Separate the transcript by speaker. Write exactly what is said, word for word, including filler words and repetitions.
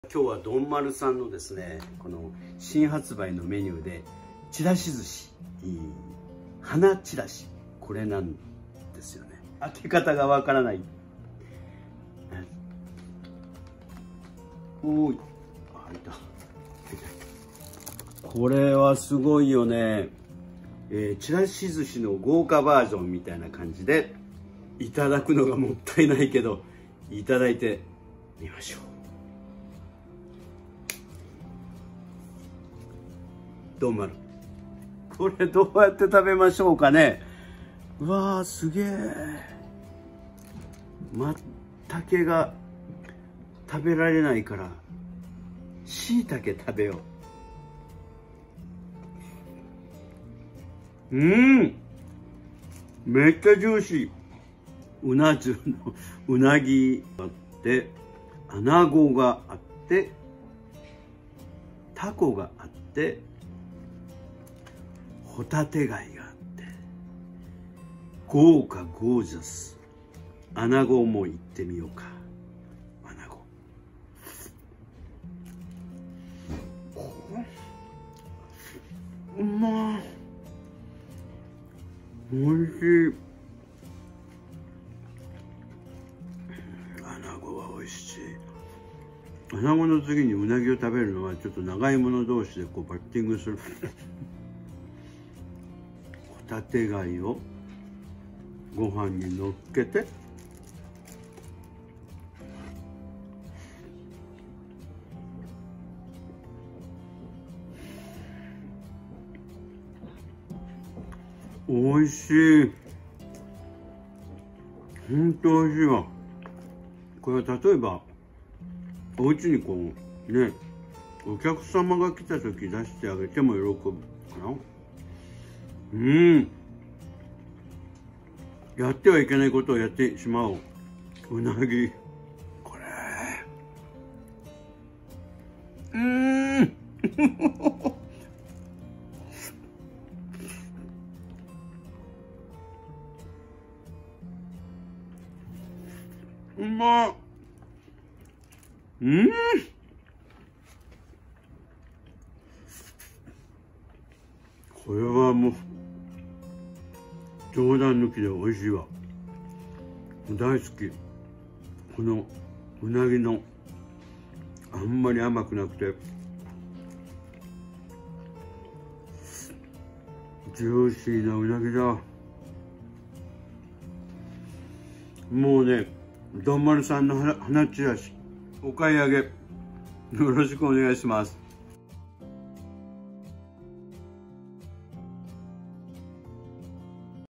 Speaker 1: 今日はどんまるさんのですね、この新発売のメニューでちらし寿司、花ちらし、これなんですよね。開け方がわからない。おーい、開いた。これはすごいよね。えー、ちらし寿司の豪華バージョンみたいな感じでいただくのがもったいないけど、いただいてみましょう。どんまる、これどうやって食べましょうかね。うわー、すげえ。まったけが食べられないからしいたけ食べよう。うんめっちゃジューシー。うな重のうなぎがあって、アナゴがあって、タコがあって、ホタテ貝があって、豪華ゴージャス。アナゴも行ってみようか。アナゴ、うまい、おいしい。アナゴはおいしい。アナゴの次にうなぎを食べるのはちょっと長いもの同士でこうバッティングする。ホタテ貝をご飯にのっけて、おいしい。ほんとおいしいわ。これは例えばお家にこうね、お客様が来た時出してあげても喜ぶかな。うん、やってはいけないことをやってしまおう。うなぎ、これうーんうまっ。うん、これはもう冗談抜きで美味しいわ。大好き。このうなぎのあんまり甘くなくてジューシーなうなぎだ。もうね、どんまるさんの花ちらしお買い上げよろしくお願いします。